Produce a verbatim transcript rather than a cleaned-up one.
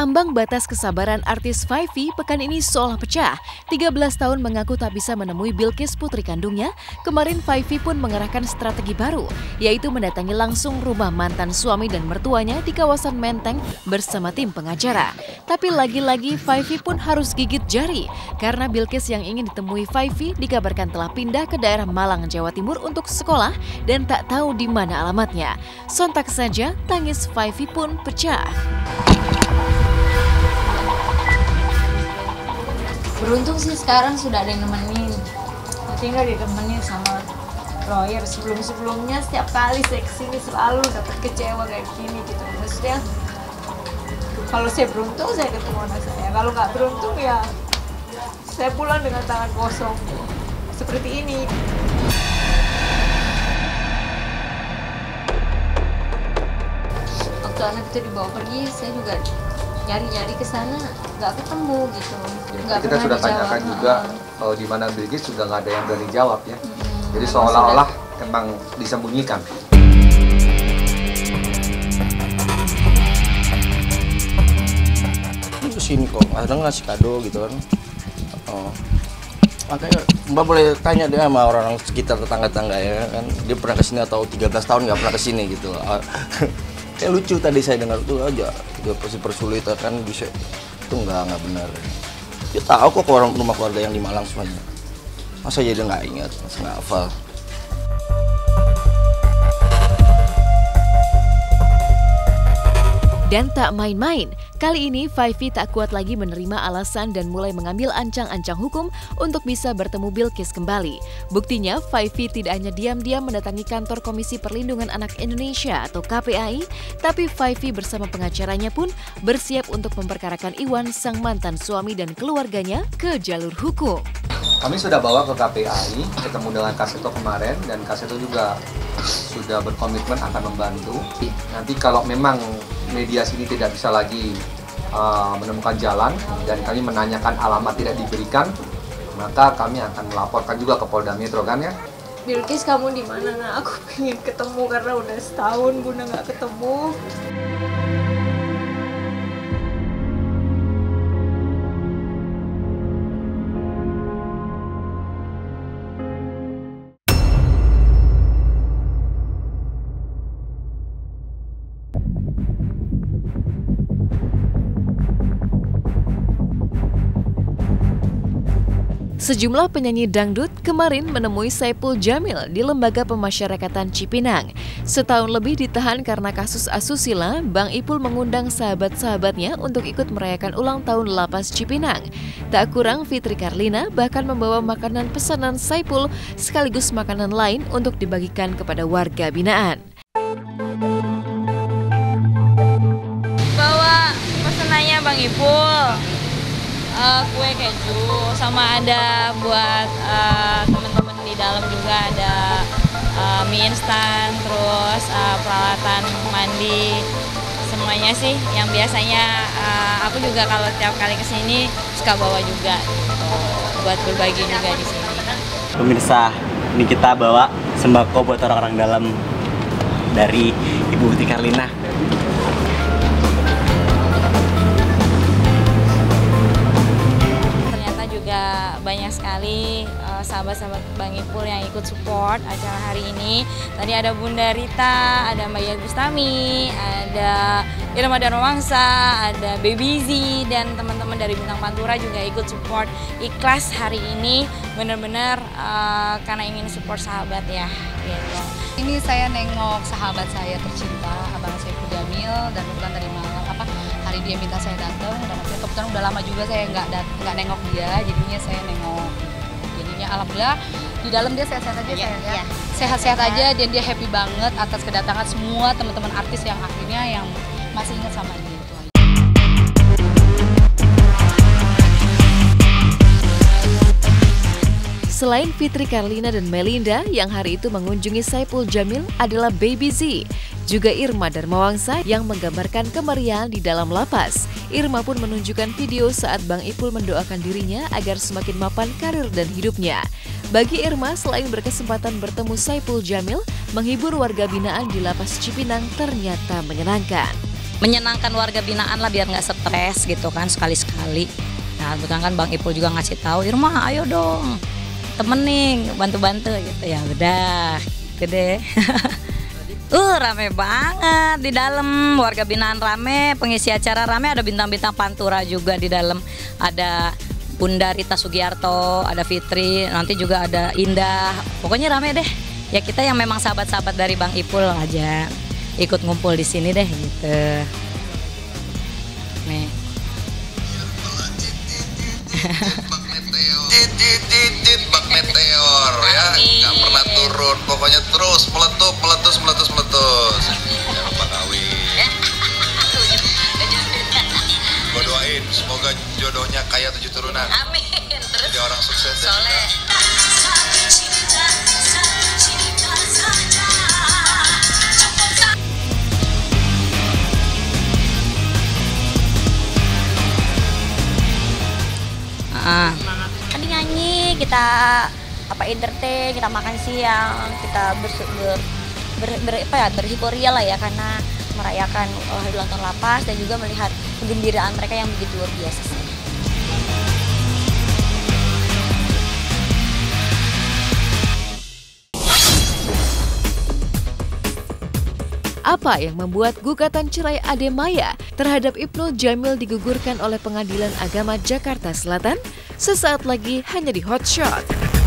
Ambang batas kesabaran artis Five V pekan ini seolah pecah. tiga belas tahun mengaku tak bisa menemui Bilkis putri kandungnya. Kemarin Five V pun mengerahkan strategi baru, yaitu mendatangi langsung rumah mantan suami dan mertuanya di kawasan Menteng bersama tim pengacara. Tapi lagi-lagi Five V pun harus gigit jari, karena Bilkis yang ingin ditemui Five V dikabarkan telah pindah ke daerah Malang, Jawa Timur untuk sekolah dan tak tahu di mana alamatnya. Sontak saja tangis Five V pun pecah. Beruntung sih sekarang sudah ada yang nemenin. Tinggal ditemenin sama lawyer. Sebelum-sebelumnya setiap kali saya kesini selalu dapat kecewa kayak gini gitu. Maksudnya kalau saya beruntung saya ketemu anak saya. Kalau nggak beruntung ya saya pulang dengan tangan kosong. Seperti ini. Waktu anak itu dibawa pergi saya juga nyari-nyari ke sana, nggak ketemu gitu. Ya, kita sudah tanyakan juga kalau di mana Bilkis juga nggak ada yang berani jawab ya. Hmm, Jadi seolah-olah emang disembunyikan. Kesini kok, kadang ngasih kado gitu kan. Oh. Makanya Mbak boleh tanya dia sama orang-orang sekitar tetangga-tetangga ya kan. Dia pernah kesini atau tiga belas tahun nggak pernah kesini gitu. Kayak lucu tadi saya dengar tuh aja, dia pasti persulitan kan bisa, itu nggak nggak benar. Dia tahu kok ke orang rumah keluarga yang di Malang semuanya. Masa jadi nggak ingat, masa nggak hafal. Dan tak main-main, kali ini Five V tak kuat lagi menerima alasan dan mulai mengambil ancang-ancang hukum untuk bisa bertemu Bilkis kembali. Buktinya, Five V tidak hanya diam-diam mendatangi kantor Komisi Perlindungan Anak Indonesia atau K P A I, tapi Five V bersama pengacaranya pun bersiap untuk memperkarakan Iwan, sang mantan suami dan keluarganya ke jalur hukum. Kami sudah bawa ke K P A I, ketemu dengan Kasito kemarin, dan Kasito juga sudah berkomitmen akan membantu. Nanti kalau memang mediasi ini tidak bisa lagi uh, menemukan jalan dan kami menanyakan alamat tidak diberikan, maka kami akan melaporkan juga ke Polda Metro kan ya. Bilkis, kamu di mana? Nah, aku pengen ketemu karena udah setahun Bunda nggak ketemu. Sejumlah penyanyi dangdut kemarin menemui Saipul Jamil di Lembaga Pemasyarakatan Cipinang. Setahun lebih ditahan karena kasus asusila, Bang Ipul mengundang sahabat-sahabatnya untuk ikut merayakan ulang tahun Lapas Cipinang. Tak kurang, Fitri Karlina bahkan membawa makanan pesanan Saipul sekaligus makanan lain untuk dibagikan kepada warga binaan. Bawa pesanannya Bang Ipul. Uh, kue keju, sama ada buat uh, teman-teman di dalam juga ada uh, mie instan, terus uh, peralatan mandi, semuanya sih yang biasanya uh, aku juga kalau tiap kali kesini suka bawa juga gitu, buat berbagi juga di sini. Pemirsa, ini kita bawa sembako buat orang-orang dalam dari Ibu Fitri Karlina. Banyak sekali uh, sahabat-sahabat Bang Ipul yang ikut support acara hari ini. Tadi ada Bunda Rita, ada Mbak Yad Bustami, ada Irma Darmawangsa, ada Baby Z, dan teman-teman dari Bintang Pantura juga ikut support ikhlas hari ini. Benar-benar uh, karena ingin support sahabat ya. Gitu. Ini saya nengok sahabat saya tercinta, Abang Saipul Jamil, dan kebetulan dari Malang. Apa hari dia minta saya datang, dan kebetulan udah lama juga saya nggak nggak nengok dia, jadinya saya nengok. Jadinya alhamdulillah di dalam dia sehat-sehat aja, ya, saya ya. Sehat-sehat aja, dan dia happy banget atas kedatangan semua teman-teman artis yang akhirnya yang masih ingat sama dia. Selain Fitri Karlina dan Melinda, yang hari itu mengunjungi Saipul Jamil adalah Baby Z. Juga Irma Darmawangsa yang menggambarkan kemeriahan di dalam lapas. Irma pun menunjukkan video saat Bang Ipul mendoakan dirinya agar semakin mapan karir dan hidupnya. Bagi Irma, selain berkesempatan bertemu Saipul Jamil, menghibur warga binaan di Lapas Cipinang ternyata menyenangkan. menyenangkan warga binaan lah biar nggak stres gitu kan sekali-sekali. Nah kebetulan kan Bang Ipul juga ngasih tahu, Irma ayo dong temenin bantu-bantu gitu, ya udah gede. Uh rame banget di dalam, warga binaan rame, pengisi acara rame, ada bintang-bintang Pantura juga di dalam, ada Bunda Rita Sugiarto, ada Fitri, nanti juga ada Indah, pokoknya rame deh. Ya kita yang memang sahabat-sahabat dari Bang Ipul aja ikut ngumpul di sini deh gitu. Nih. Titit bak meteor ya, nggak pernah turun, pokoknya terus meletup, meletus, meletus, meletus. Jangan lupa kawin. Gue doain semoga jodohnya kaya tujuh turunan. Amin. Terus jadi orang sukses. soleh. Ah. Kan nyanyi, kita apa entertain, kita makan siang, kita ber, ber, ber, ber apa ya, berhiporia lah ya karena merayakan uh, hari ulang tahun lapas dan juga melihat kegembiraan mereka yang begitu luar biasa sih. Apa yang membuat gugatan cerai Ade Maya terhadap Ibnul Jamil digugurkan oleh Pengadilan Agama Jakarta Selatan? Sesaat lagi hanya di Hot Shot.